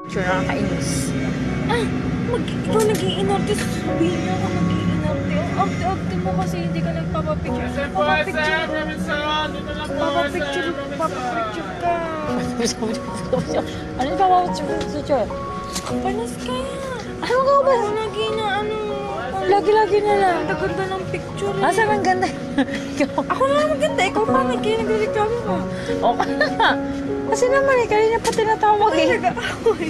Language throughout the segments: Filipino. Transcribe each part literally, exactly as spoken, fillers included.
picture, nakakainis. Ah, mag ikaw nag-iinarte. Sabihin niyo ako nag-iinarte. Ang arte-arte mo kasi hindi ka nagpapapicture. Papapicture. Papapicture. Papapicture ka. Ano yung papapicture? Panas ka. Ano ka ba? Ako lagi na ano. Lagi-lagi na lang. Ang ganda ng picture eh. Asa ang ganda? Ako na lang maganda. Ikaw pa nag-reklamo mo. Okay na. Kasi naman eh, kanina pa tinatawag eh. Nag-aaway.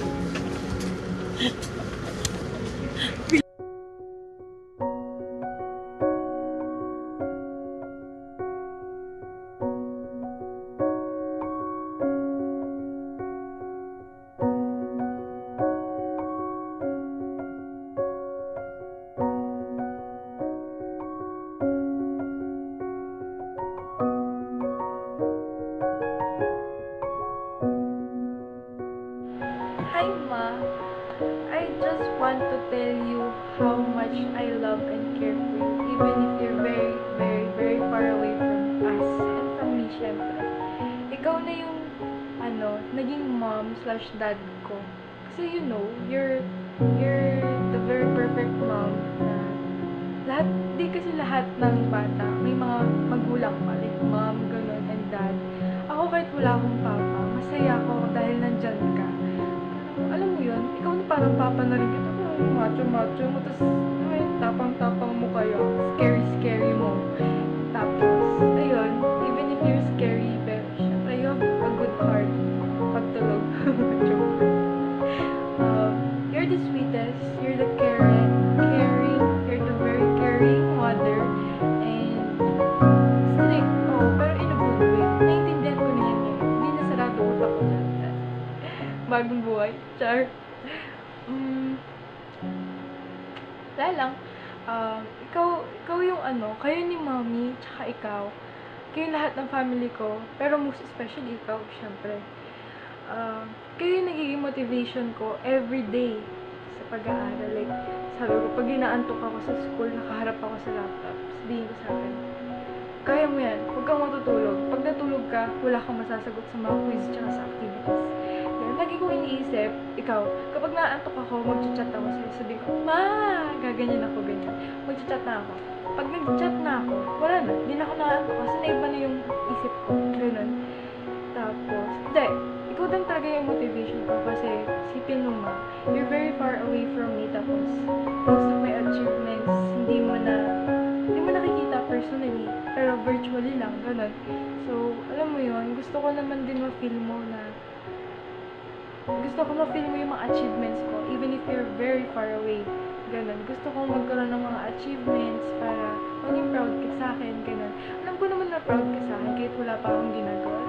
Hi, Ma. I just want to tell you how much I love and care for you, even if you're very, very, very far away from us and from me, syempre. Ikaw na yung, ano, naging mom slash dad ko. Kasi you know, you're, you're the very perfect mom na lahat, di kasi lahat ng bata, may mga magulang pa, like mom, ganun, and dad. Ako kahit wala akong papa, masaya ako dahil nandyan ka. Alam mo yun, ikaw na parang papa na rin kita. Parang macho-macho mo, tapos ay, tapang-tapang mo kayo. Scary-scary mo. Tapos, ayun, even if you're scary, pero syempre, you have a good heart. Pagtulog. Joke. um, you're the sweetest, you're the caring, caring, you're the very caring mother, and strict, oh, pero in a good way. Naiintindihan ko na yan eh. Hindi na sarado utak ko dyan. Bagong buhay. Char. Mm, wala lang. Um, ikaw, ikaw yung ano, kayo ni mommy, tsaka ikaw. Kayo lahat ng family ko. Pero most especially ikaw, syempre. Uh, kayo yung nagiging motivation ko every day sa pag-aaral. Like, sabi ko, pag inaantok ako sa school, nakaharap ako sa laptop, sabihin ko sa akin, kaya mo yan, huwag kang matutulog. Pag natulog ka, wala kang masasagot sa mga quiz tsaka sa activities. Kaya lagi kong iniisip, ikaw, kapag naantok ako, mag-chat ako sa'yo. Sabi ko, ma, gaganyan ako, ganyan. Mag-chat na ako. Pag nag-chat na ako, wala na. Hindi na ako nakaantok kasi naiba na yung isip ko. Ganun. Tapos, hindi. Ikaw din talaga yung motivation ko kasi sipin mo ma, you're very far away from me. Tapos, most of my achievements, hindi mo na, hindi mo nakikita personally. Pero virtually lang, ganun. So, alam mo yun, gusto ko naman din ma-feel mo na gusto ko ma-feel mo yung mga achievements ko even if you're very far away. Ganun. Gusto kong magkaroon ng mga achievements para maging proud ka sa akin. Ganun. Alam ko naman na proud ka sa akin kahit wala pa akong ginagawa.